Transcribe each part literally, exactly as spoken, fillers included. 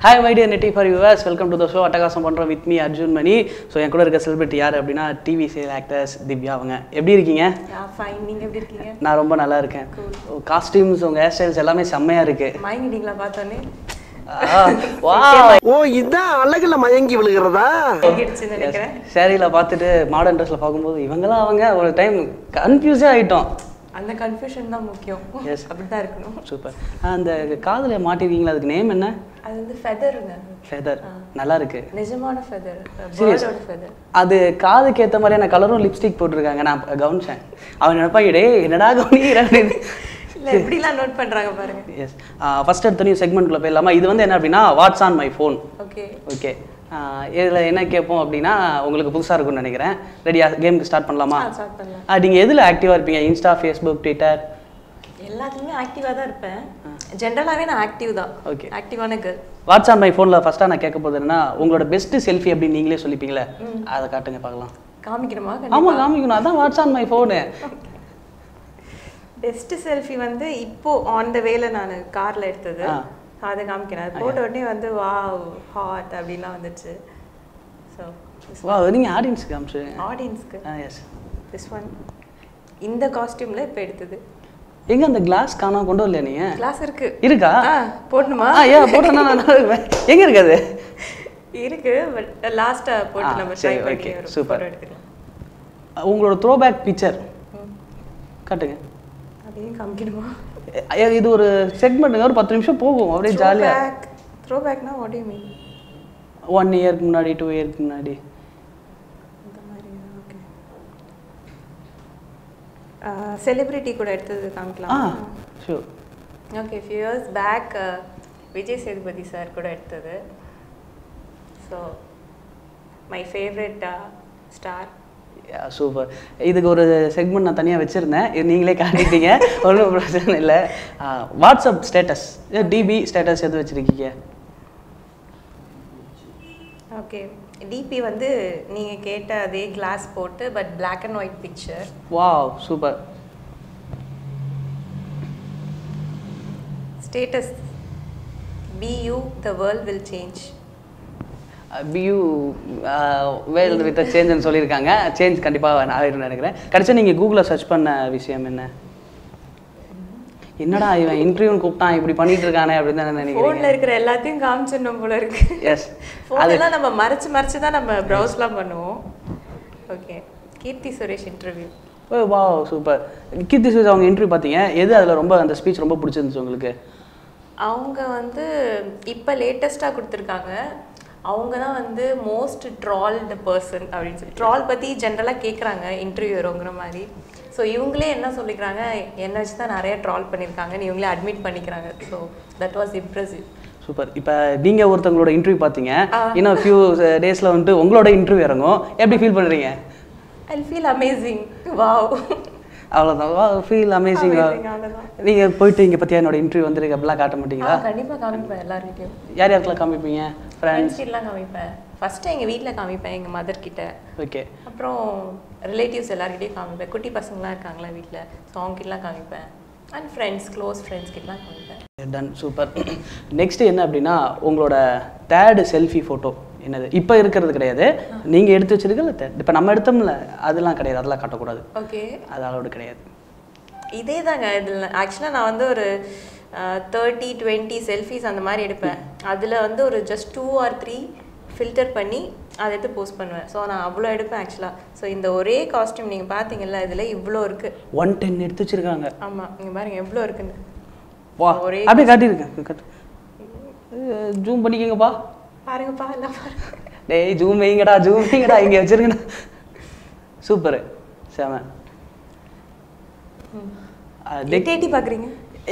Hi my dear Netty for viewers, welcome to the show Attakasam Pandrom with me Arjun Mani. So என் கூட இருக்க celebrity யார் அப்படினா T V serial actress Dhivya அவங்க. எப்படி இருக்கீங்க? Yeah, fine. நீங்க எப்படி இருக்கீங்க? நான் ரொம்ப நல்லா இருக்கேன். Cool. காஸ்டியூம்ஸ் உங்க ஹேர் ஸ்டைல்ஸ் எல்லாமே செம்மையா இருக்கு. மைண்டிங்ல பார்த்தோனே. வாவ். ஓ இதான் அழகுல மயங்கி விழுகிறதா? கேட்ச்சு நினைக்கிறேன். சாரில பார்த்துட்டு மாடர்ன் ட்ரெஸ்ல பாக்கும்போது இவங்களா அவங்க ஒரு டைம் கன்ஃபியூஸ் ஆயிட்டோம். அந்த கன்ஃபியூஷன் தான் முக்கியம். எஸ் அப்படி தான் இருக்கணும். சூப்பர். அந்த காதுல மாட்டிருக்கீங்களா அதுக்கு நேம் என்ன? அது வந்து ஃபெதர்ங்க. ஃபெதர். நல்லா இருக்கு. நிஜமான ஃபெதர். பேர்டோட ஃபெதர். அது காதுக்கு ஏத்த மாதிரியான கலரும் லிப்ஸ்டிக் போட்டுருக்காங்க. நான் கவனிச்சேன். அவன் நினைப்பாங்க டேய் என்னடா கவனிக்கிற அப்படின்னு. இல்ல எப்படிலாம் நோட் பண்றாங்க பாருங்க. எஸ். ஃபர்ஸ்ட் எடுத்த நியூ செக்மெண்ட்குள்ள போயிடலாமா? இது வந்து என்ன அப்படின்னா what's on my phone. Okay. Okay. இதில் என்ன கேட்போம் அப்படின்னா உங்களுக்கு புதுசாக இருக்கும்னு நினைக்கிறேன். ரெடியா கேமுக்கு ஸ்டார்ட் பண்ணலாமா? ஸ்டார்ட் பண்ணலாம். நீங்கள் எதில் ஆக்டிவாக இருப்பீங்க? Insta, Facebook, Twitter? எல்லாத்துலயுமே ஆக்டிவா தான் இருப்பேன். ஜெனரலாவே நான் ஆக்டிவ் தான். ஓகே. ஆக்டிவான கேர்ள். வாட்ஸ் ஆன் மை ஃபோனில் ஃபர்ஸ்ட்டாக நான் கேட்க போகிறது என்னன்னா உங்களோட பெஸ்ட் செல்ஃபி அப்படின்னு நீங்களே சொல்லிப்பீங்களே, அதை காட்டுங்க பார்க்கலாம். காமிக்கணுமா? ஆமாம் காமிக்கணும். அதான் what's on my phone. Best selfie வந்து இப்போ ஆன் த வேல நான் கார்ல எடுத்தது. அதை காமிக்கிறேன். அது போட்ட உடனே வந்து வாவ் ஹாட் அப்படிலாம் வந்துச்சு. ஸோ வா நீங்கள் ஆடியன்ஸுக்கு காமிச்சு. ஆடியன்ஸ்க்கு எஸ் திஸ் ஒன் இந்த காஸ்டியூமில் இப்போ எடுத்தது. எங்கே அந்த கிளாஸ் காணாம கொண்டு வரலையா நீங்கள்? கிளாஸ் இருக்கு. இருக்கா? போடணுமா? ஆ ஏன் போட்டோன்னா நான் இருக்குவேன். எங்கே இருக்காது? இருக்கு பட் லாஸ்ட்டாக போட்டு நம்ம ட்ரை பண்ணி சூப்பர் எடுத்துக்கலாம். உங்களோட த்ரோ பேக் பிக்சர் காட்டுங்க. அதையும் காமிக்கணுமா? இது ஒரு செக்மெண்ட்டுங்க, ஒரு பத்து நிமிஷம் போகும் அப்படியே ஜாலியாக. த்ரோ பேக்னா what do you mean? One இயருக்கு முன்னாடி, டூ இயருக்கு முன்னாடி அந்த மாதிரி. ஓகே. செலிபிரிட்டி கூட எடுத்தது காமிக்கலாம். Ah sure. Okay. Few years back Vijay Sethupathi sir கூட எடுத்தது. So my favourite star. Super. இதுக்கு ஒரு செக்மெண்ட் நான் தனியாக வச்சுருந்தேன், இது நீங்களே காட்டிட்டீங்க. ஒன்றும் பிரச்சனை இல்லை. வாட்ஸ்அப் ஸ்டேட்டஸ், டிபி ஸ்டேட்டஸ் எது வச்சுருக்கீங்க? ஓகே. டிபி வந்து நீங்கள் கேட்ட அதே கிளாஸ் போட்டு but black and white picture. Wow super. Status be you the world will change. Be you world with சேஞ்சுன்னு சொல்லியிருக்காங்க. சேஞ்ச் கண்டிப்பாக ஆகிடும்னு நினைக்கிறேன். கடைசியாக நீங்கள் கூகுளில் சர்ச் பண்ண விஷயம் என்ன? என்னடா இவன் இன்டர்வியூன்னு கூப்பிட்டான் இப்படி பண்ணிட்டு இருக்கானே அப்படின்னு தான் நினைக்கிறேன். ஃபோனில் இருக்கிற எல்லாத்தையும் காமிச்சிடணும் போல இருக்கு. எஸ். ஃபோனெல்லாம் நம்ம மறைச்சு மறைச்சு தான் நம்ம ப்ரௌஸ்லாம் பண்ணுவோம். Okay. Keerthy Suresh interview. Oh wow super. Keerthy Suresh அவங்க இன்டர்வியூ பார்த்தீங்க, எது அதில் ரொம்ப அந்த ஸ்பீச் ரொம்ப பிடிச்சிருந்துச்சு உங்களுக்கு? அவங்க வந்து இப்போ லேட்டஸ்ட்டாக கொடுத்துருக்காங்க. அவங்க தான் வந்து மோஸ்ட் ட்ரால்டு பர்சன் அப்படின்னு சொல்லி ட்ரால் பற்றி ஜென்ரலாக கேட்குறாங்க இன்டர்வியூரோங்கிற மாதிரி. ஸோ இவங்களே என்ன சொல்லிக்கிறாங்க, என்னை வச்சு தான் நிறைய ட்ரால் பண்ணியிருக்காங்கன்னு இவங்களே அட்மிட் பண்ணிக்கிறாங்க. So that was impressive. Super. இப்போ நீங்கள் ஒருத்தவங்களோட இன்டர்வியூ பார்த்தீங்க, இன்னும் ஃபியூ டேஸில் வந்துட்டு உங்களோட இன்டர்வியூ இறங்கும். எப்படி ஃபீல் பண்ணுறீங்க? I feel amazing. வாவ். அவ்வளோதான். Feel amazing. நீங்கள் போயிட்டு இங்கே பற்றியா என்னோட இன்டர்வியூ வந்துருக்கு அப்படிலாம் காட்ட மாட்டீங்களா? கண்டிப்பாக காமிப்பேன் எல்லாருக்கிட்டையும். யார் யாருக்கெல்லாம் காமிப்பீங்க? ஃப்ரெண்ட்ஸ் கிட்டலாம் காமிப்பேன். ஃபஸ்ட்டு எங்கள் வீட்டில் காமிப்பேன், எங்கள் மதர் கிட்ட. ஓகே. அப்புறம் ரிலேட்டிவ்ஸ் எல்லாருக்கிட்டையும் காமிப்பேன். குட்டி பசங்களாம் இருக்காங்களா வீட்டில், ஸோ அவங்ககிட்டலாம் காமிப்பேன். அண்ட் ஃப்ரெண்ட்ஸ், க்ளோஸ் ஃப்ரெண்ட்ஸ் கிட்டலாம் காமிப்பேன். டன். சூப்பர். நெக்ஸ்ட்டு என்ன அப்படின்னா உங்களோட தேர்டு செல்ஃபி ஃபோட்டோ என்னது? இப்போ இருக்கிறது கிடையாது, நீங்கள் எடுத்து வச்சிருக்கல தேர்ட். இப்போ நம்ம எடுத்தோம்ல அதெல்லாம் கிடையாது, அதெல்லாம் காட்டக்கூடாது. ஓகே. அது அளவுடு கிடையாது. இதே தாங்க. இதில் ஆக்சுவலாக நான் வந்து ஒரு தேர்ட்டி டுவெண்ட்டி செல்ஃபிஸ் அந்த மாதிரி எடுப்பேன். அதில் வந்து ஒரு just two or three filter பண்ணி அதை எடுத்து போஸ்ட் பண்ணுவேன். ஸோ நான் அவ்வளோ எடுப்பேன் ஆக்சுவலாக. ஸோ இந்த ஒரே காஸ்டியூம் நீங்கள் பார்த்தீங்கல்ல, இதில் இவ்வளோ இருக்குது. ஒன் டென் எடுத்து வச்சிருக்காங்க. ஆமாம், நீங்கள் பாருங்கள் எவ்வளோ இருக்குன்னு. வா ஒரே அப்படியே காட்டியிருக்கேன். ஜூம் பண்ணிக்கங்கப்பா. பாருங்கப்பா எல்லாம் பாருங்க. டேய் ஜூம் வைங்கடா, ஜூம் வைங்கடா, இங்கே வச்சிருங்கடா. சூப்பரு. செம. எட்டி பார்க்குறீங்க?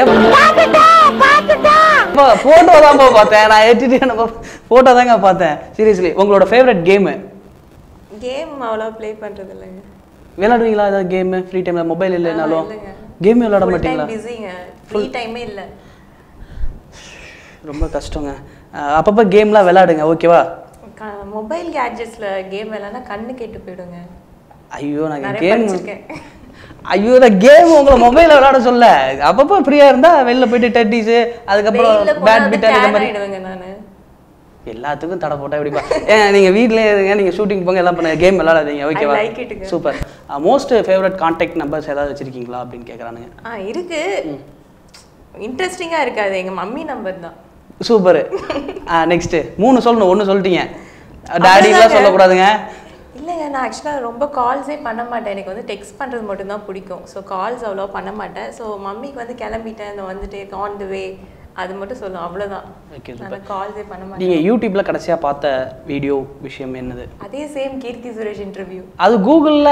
ஃபோட்டோ தான் பார்த்தேன் நான். எடிட் ஃபோட்டோ தாங்க பார்த்தேன். சீரியஸ்லி. உங்களோட ஃபேவரட் கேமு? கேம் அவ்வளோ ப்ளே பண்ணுறது இல்லைங்க. விளையாடுவீங்களா ஏதாவது கேமு ஃப்ரீ டைமில்? மொபைல் இல்லைனாலும் கேம் விளையாட மாட்டீங்களா? பிஸிங்க, ஃப்ரீ டைமே இல்லை. ரொம்ப கஷ்டங்க. அப்பப்போ கேம்லாம் விளையாடுங்க ஓகேவா? மொபைல் கேட்ஜெட்ஸில் கேம் விளையாடுனா கண்ணு கேட்டு போயிடுங்க. ஐயோ நான் கேம் ஐயோ நான் கேம் உங்களை மொபைலில் விளையாட சொல்ல. அப்பப்போ ஃப்ரீயாக இருந்தால் வெளில போயிட்டு டெட்டிஸு, அதுக்கப்புறம் பேட்மிண்டன் இந்த மாதிரி. எல்லாத்துக்கும் தடை போட்டால் எப்படிப்பா ஏன் நீங்கள் வீட்டிலே இருங்க நீங்கள் ஷூட்டிங் போங்க எல்லாம் பண்ண கேம் விளாடாதீங்க ஓகேவா super most favourite contact numbers ஏதாவது வச்சுருக்கீங்களா அப்படின்னு கேட்குறானுங்க ஆ இருக்கு இன்ட்ரெஸ்டிங்காக இருக்காது எங்கள் மம்மி நம்பர் தான் சூப்பர் நெக்ஸ்ட்டு மூணு சொல்லணும் ஒன்று சொல்லிட்டீங்க டாடிலாம் சொல்லக்கூடாதுங்க இல்லைங்க நான் ஆக்சுவலாக ரொம்ப கால்ஸே பண்ண மாட்டேன் எனக்கு வந்து டெக்ஸ்ட் பண்ணுறது மட்டும்தான் பிடிக்கும் ஸோ கால்ஸ் அவ்வளோ பண்ண மாட்டேன் ஸோ மம்மிக்கு வந்து கிளம்பிட்டேன் இந்த வந்துட்டு ஆன் த வே அது மட்டும் சொல்லும் அவ்வளோதான் நான் கால்ஸே பண்ண மாட்டேன் நீங்கள் யூடியூப்ல கடைசியாக பார்த்த வீடியோ விஷயம் என்னது அதே சேம் கீர்த்தி சுரேஷ் இன்டர்வியூ அது கூகுளில்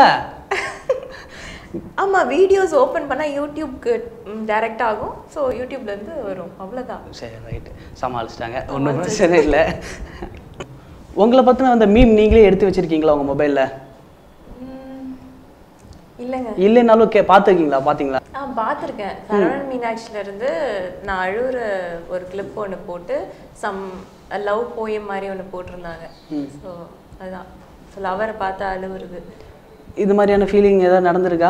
ஆமாம் வீடியோஸ் ஓப்பன் பண்ணால் யூடியூப்க்கு டைரக்ட் ஆகும் ஸோ யூடியூப்லேருந்து வரும் அவ்வளோதான் சரி ரைட்டு சமாளிச்சிட்டாங்க ஒன்றும் பிரச்சனை இல்லை உங்களை பற்றின அந்த மீம் நீங்களே எடுத்து வச்சுருக்கீங்களா உங்கள் மொபைலில் இல்லைங்க இல்லைனாலும் கே பார்த்துருக்கீங்களா பார்த்தீங்களா ஆ பார்த்துருக்கேன் சரவணன் மீனாட்சியிலேருந்து நான் அழுகிற ஒரு கிளிப் ஒன்று போட்டு சம் லவ் போயம் மாதிரி ஒன்று போட்டிருந்தாங்க ஸோ அதுதான் ஸோ லவரை பார்த்து அழுவுறது இது மாதிரியான ஃபீலிங் ஏதாவது நடந்திருக்கா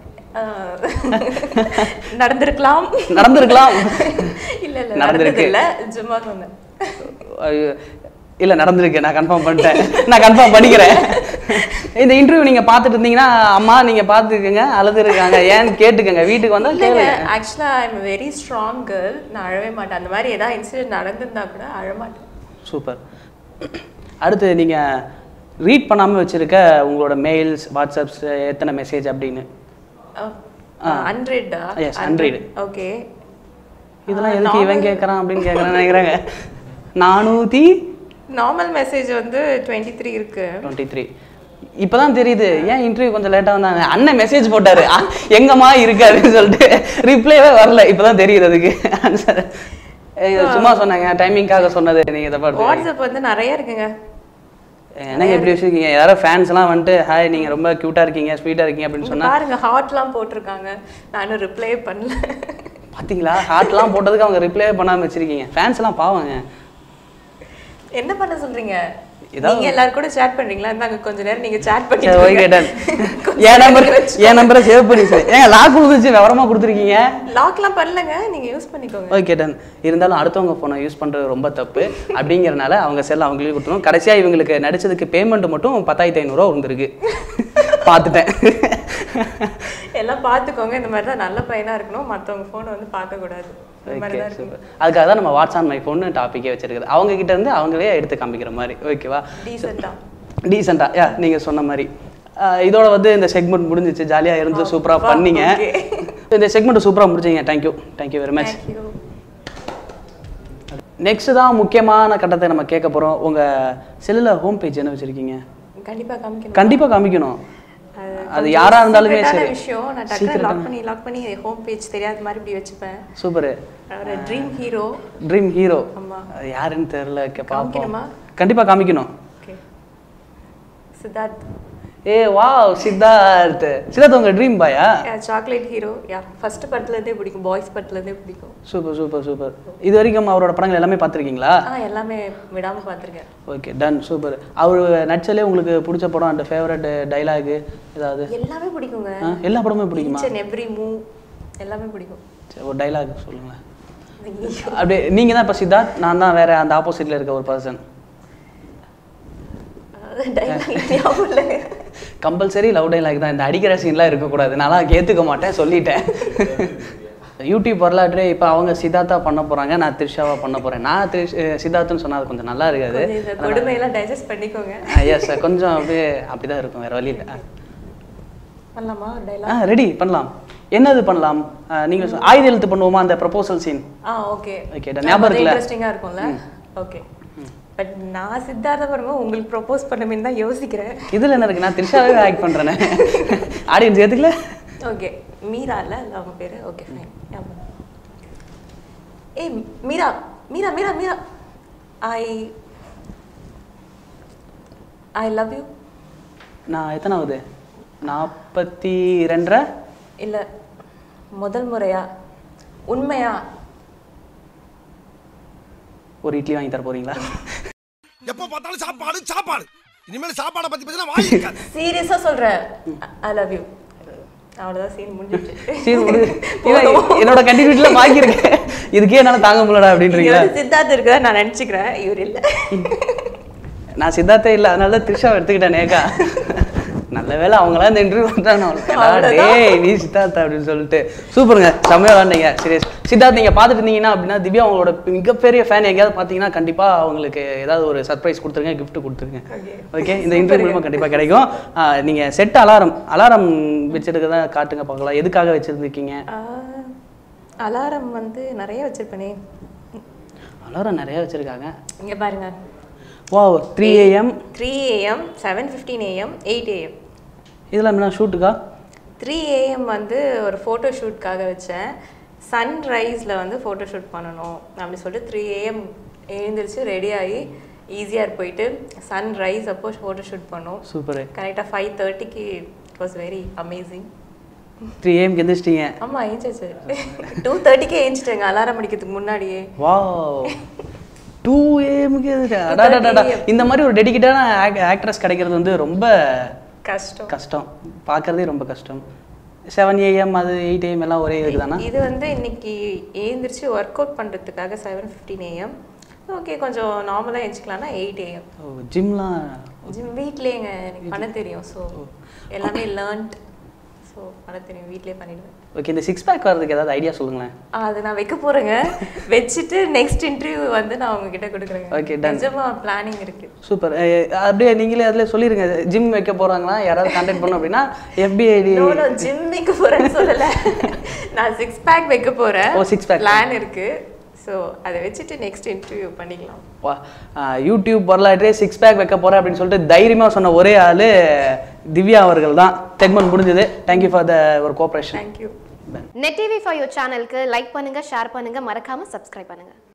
நடந்திருக்கலாம் நடந்திருக்கலாம் இல்லை இல்லை நடந்திருக்கு இல்லை சும்மா சொன்னேன் இல்லை நடந்திருக்கு நான் கன்ஃபார்ம் பண்ணிட்டேன் நான் கன்ஃபார்ம் பண்ணிக்கிறேன் இந்த இன்டர்வியூ நீங்கள் பார்த்துட்டு இருந்தீங்கன்னா அம்மா நீங்கள் பார்த்துக்கங்க அழுதுருக்காங்க ஏன்னு கேட்டுக்கங்க வீட்டுக்கு வந்தால் கேளுங்க ஆக்சுவலாக I am very strong girl நான் அழவே மாட்டேன் அந்த மாதிரி ஏதாவது இன்சிடென்ட் நடந்திருந்தா கூட அழமாட்டேன் சூப்பர் அடுத்து நீங்கள் ரீட் பண்ணாமல் வச்சுருக்க உங்களோட மெயில்ஸ் வாட்ஸ்அப்ஸ் எத்தனை மெசேஜ் அப்படின்னு ஹண்ட்ரடா எஸ் ஹண்ட்ரட் ஓகே இதெல்லாம் எதுக்கு இவன் கேட்குறான் அப்படின்னு கேட்குறேன் நினைக்கிறாங்க நானூற்றி நார்மல் மெசேஜ் வந்து டுவெண்ட்டி த்ரீ இருக்கு டுவெண்ட்டி த்ரீ இப்போ தான் தெரியுது ஏன் இன்டர்வியூ கொஞ்சம் லேட்டாக வந்தாங்க அண்ணன் மெசேஜ் போட்டார் எங்கம்மா இருக்கு அப்படின்னு சொல்லிட்டு ரிப்ளைவே வரல இப்போ தான் தெரியுது அதுக்கு ஆன்சர் சும்மா சொன்னாங்க டைமிங்காக சொன்னது நீங்கள் இதை பார்த்து வாட்ஸ்அப் வந்து நிறைய இருக்குங்க எனக்கு எப்படி வச்சுருக்கீங்க யாரோ ஃபேன்ஸ்லாம் வந்துட்டு ஹாய் நீங்கள் ரொம்ப க்யூட்டாக இருக்கீங்க ஸ்வீட்டாக இருக்கீங்க அப்படின்னு சொன்னால் பாருங்க ஹார்ட்லாம் போட்டிருக்காங்க நானும் ரிப்ளை பண்ணல பார்த்தீங்களா ஹார்ட்லாம் போட்டதுக்கு அவங்க ரிப்ளை பண்ணாமல் வச்சுருக்கீங்க ஃபேன்ஸ்லாம் பாவங்க என்ன பண்ண சொல்றீங்க நீங்க எல்லாரும் கூட chat பண்றீங்களா நாங்க கொஞ்ச நேரம் நீங்க chat பண்ணிட்டு ஓகே கேடன் என் நம்பர் என் நம்பரை சேவ் பண்ணி சார் ஏங்க லாக் கொடுத்துச்சு விவரமா கொடுத்துருக்கீங்க லாக்லாம் பண்ணலங்க நீங்க யூஸ் பண்ணிக்கோங்க ஓகே கேடன் இருந்தாலும் அடுத்தவங்க போனை யூஸ் பண்றது ரொம்ப தப்பு அப்படிங்கறனால அவங்க செல்ல அவங்களே கொடுத்துரும் கடைசியா இவங்களுக்கு நடிச்சதுக்கு பேமெண்ட் மட்டும் பத்தாயிரத்து ஐநூறு ரூபாய் வந்திருக்கு பார்த்துட்டேன் எல்லாம் பார்த்துக்கோங்க இந்த மாதிரி தான் நல்ல பையனா இருக்கணும் மற்றவங்க ஃபோனை வந்து பார்க்கக்கூடாது அதுக்காக தான் நம்ம வாட்ஸ் ஆன் மை ஃபோன் டாப்பிக்கே வச்சிருக்குது அவங்க கிட்ட இருந்து அவங்களே எடுத்து காமிக்கிற மாதிரி ஓகேவா டீசெண்டா டீசெண்டா யா நீங்க சொன்ன மாதிரி இதோட வந்து இந்த செக்மெண்ட் முடிஞ்சிச்சு ஜாலியா இருந்து சூப்பரா பண்ணீங்க இந்த செக்மெண்ட் சூப்பரா முடிச்சீங்க thank you thank you very much next தான் முக்கியமான கட்டத்தை நம்ம கேட்க போறோம் உங்க செல்லுல ஹோம் பேஜ் என்ன வச்சிருக்கீங்க கண்டிப்பா காமிக்கணும் கண்டிப்பா காமிக்கணும் அது யாரா இருந்தாலுமே சரி விஷயம் நான் டக்கர் லாக் பண்ணி லாக் பண்ணி ஹோம் பேஜ் தெரியாத மாதிரி இப்படி வச்சுப்பேன் சூப்பர் ஒரு ட்ரீம் ஹீரோ ட்ரீம் ஹீரோ ஆமா யாருன்னு தெரியல காமிக்கணுமா கண்டிப்பா காமிக்கணும் ஓகே சித்தார்த் ஏ வாவ் சித்தார்த் சித்தார்த் உங்க ட்ரீம் பாயா சாக்லேட் ஹீரோ யா ஃபர்ஸ்ட் படத்துல இருந்தே பிடிக்கும் பாய்ஸ் படத்துல இருந்தே பிடிக்கும் சூப்பர் சூப்பர் சூப்பர் இது வரைக்கும் அவரோட படங்கள் எல்லாமே பார்த்திருக்கீங்களா ஆ எல்லாமே விடாம பார்த்திருக்கேன் ஓகே டன் சூப்பர் அவர் நடிச்சலே உங்களுக்கு பிடிச்ச படம் அந்த ஃபேவரட் டயலாக் ஏதாவது எல்லாமே பிடிக்குங்க எல்லா படமுமே பிடிக்குமா ஈச் அண்ட் எவ்ரி மூவ் எல்லாமே பிடிக்கும் சரி ஒரு டயலாக் சொல்லுங்க அப்படியே நீங்க தான் இப்ப சித்தார்த் நான் தான் வேற அந்த ஆப்போசிட்ல இருக்க ஒரு பர்சன் கம்பல்சரி லவ் டைலாக் தான் இந்த அடிக்கிற சீன்லாம் இருக்கக்கூடாது நான் ஏற்றுக்க மாட்டேன் சொல்லிட்டேன் யூடியூப் வரலாற்று இப்போ அவங்க சித்தார்த்தா பண்ண போகிறாங்க நான் த்ரிஷாவா பண்ண போகிறேன் நான் த்ரிஷ் சித்தார்த்துன்னு சொன்னால் அது கொஞ்சம் நல்லா இருக்காது கொடுமையெல்லாம் டைஜஸ்ட் பண்ணிக்கோங்க எஸ் சார் கொஞ்சம் அப்படியே அப்படி தான் இருக்கும் வேறு வழி இல்லை பண்ணலாமா ஆ ரெடி பண்ணலாம் என்னது பண்ணலாம் நீங்கள் ஆயுத எழுத்து பண்ணுவோமா அந்த ப்ரொபோசல் சீன் ஆ ஓகே ஓகே ஞாபகம் இருக்குல்ல இன்ட்ரெஸ்டிங்காக இருக்கும்ல ஓகே பட் நான் சித்தார்த்த படமா உங்களுக்கு ப்ரொபோஸ் பண்ணணும்னு தான் யோசிக்கிறேன் இதில் என்ன இருக்கு நான் த்ரிஷாவே ஆக்ட் பண்ணுறேனே ஆடியன்ஸ் ஏற்றுக்கல ஓகே மீரா இல்லை அவங்க பேர் ஓகே ஃபைன் ஏ Meera Meera Meera Meera I I love you நான் எத்தனாவது நாற்பத்தி ரெண்டரை இல்லை முதல் முறையா உண்மையா ஒரு இட்லி வாங்கி தர போறீங்களா எப்ப பார்த்தாலும் சாப்பாடு சாப்பாடு இனிமேல் சாப்பாடை பத்தி பேசினா வாய் இருக்காது சீரியஸா சொல்றேன் ஐ லவ் யூ அவ்வளவுதான் சீன் முடிஞ்சிச்சு சீன் முடிஞ்சு என்னோட கண்டினியூட்டில பாக்கி இருக்கேன் இதுக்கே என்னால தாங்க முடியலடா அப்படின்றீங்களா? சித்தார்த் இருக்குதா நான் நினைச்சுக்கிறேன், இவர் இல்ல. நான் சித்தார்த்தே இல்லை, அதனால தான் த்ரிஷா எடுத்துக்கிட்டேன். நேக்கா நல்ல வேலை அவங்களாம் இந்த இன்டர்வியூ பண்ணுறாங்க. டேய் நீ சித்தார்த்தா அப்படின்னு சொல்லிட்டு சூப்பருங்க, செம்மையாக விளாண்டீங்க. சீரியஸ் சித்தார்த் நீங்கள் பார்த்துட்டு இருந்தீங்கன்னா அப்படின்னா திவ்யா அவங்களோட மிகப்பெரிய ஃபேன். எங்கேயாவது பார்த்தீங்கன்னா கண்டிப்பாக அவங்களுக்கு ஏதாவது ஒரு சர்ப்ரைஸ் கொடுத்துருங்க, கிஃப்ட் கொடுத்துருங்க. ஓகே, இந்த இன்டர்வியூ மூலமாக கண்டிப்பாக கிடைக்கும். நீங்கள் செட் அலாரம் அலாரம் வச்சுருக்கதா காட்டுங்க பார்க்கலாம். எதுக்காக வச்சுருந்துருக்கீங்க? அலாரம் வந்து நிறைய வச்சுருப்பேனே. அலாரம் நிறைய வச்சுருக்காங்க. இங்கே பாருங்க. Wow, three AM three AM seven fifteen AM eight AM. இதெல்லாம் என்ன ஷூட்டுக்கா? த்ரீ ஏஎம் வந்து ஒரு ஃபோட்டோ ஷூட்காக வச்சேன். சன்ரைஸில் வந்து ஃபோட்டோ ஷூட் பண்ணணும் அப்படின்னு சொல்லிட்டு த்ரீ ஏஎம் எழுந்திரிச்சு ரெடி ஆகி ஈஸியாக போயிட்டு சன்ரைஸ் அப்போ ஃபோட்டோ ஷூட் பண்ணோம். சூப்பர். கரெக்டாக ஃபைவ் தேர்ட்டிக்கு it was very amazing. Three ஏஎம்க்கு எழுந்திரிச்சிட்டிங்க? ஆமாம், எழுந்திரிச்சு டூ தேர்ட்டிக்கே எழுந்திரிச்சிட்டேங்க அலாரம் அடிக்கிறதுக்கு முன்னாடியே. வாவ், டூ ஏஎம்க்கு இந்த மாதிரி ஒரு டெடிக்கேட்டான ஆக்ட்ரஸ் கிடைக்கிறது வந்து ரொம்ப கஷ்டம் கஷ்டம் பார்க்கறதே ரொம்ப கஷ்டம். செவன் ஏஎம் அது எயிட் ஏஎம் எல்லாம் ஒரே இருக்குதானா? இது வந்து இன்னைக்கு எழுந்திரிச்சு ஒர்க் அவுட் பண்ணுறதுக்காக செவன் ஃபிஃப்டீன் ஏஎம். ஓகே, கொஞ்சம் நார்மலாக எழுச்சிக்கலாம்னா எயிட் ஏஎம். ஓ, ஜிம்லாம்? ஜிம் வீட்லேங்க எனக்கு பண்ண தெரியும். ஸோ எல்லாமே லேர்ன்ட். ஸோ பண்ண தெரியும், வீட்லேயே பண்ணிடுவேன். ஓகே, இந்த சிக்ஸ் பேக் வரதுக்கு ஏதாவது ஐடியா சொல்லுங்களேன். அது நான் வைக்க போகிறேங்க. வச்சுட்டு நெக்ஸ்ட் இன்டர்வியூ வந்து நான் உங்ககிட்ட கொடுக்குறேங்க. Okay, done. நிஜமாக பிளானிங் இருக்குது. சூப்பர். அப்படியே நீங்களே அதில் சொல்லிடுங்க, ஜிம் வைக்க போகிறாங்களா யாராவது கான்டாக்ட் பண்ணோம் அப்படின்னா எஃபிஐடி. ஜிம் வைக்க போகிறேன்னு சொல்லலை, நான் சிக்ஸ் பேக் வைக்க போகிறேன். ஓ, சிக்ஸ் பேக் பிளான் இருக்குது. ஸோ அதை வச்சுட்டு நெக்ஸ்ட் இன்டர்வியூ பண்ணிக்கலாம். வா, யூடியூப் வரலாற்றே சிக்ஸ் பேக் வைக்க போகிறேன் அப்படின்னு சொல்லிட்டு தைரியமாக சொன்ன ஒரே ஆள் திவ்யா அவர்கள் தான். செக்மெண்ட் முடிஞ்சது. தேங்க்யூ ஃபார் த ஒரு cooperation. Thank you. Net TV for you சேனலுக்கு லைக் பண்ணுங்க, ஷேர் பண்ணுங்க, மறக்காம சப்ஸ்கிரைப் பண்ணுங்க.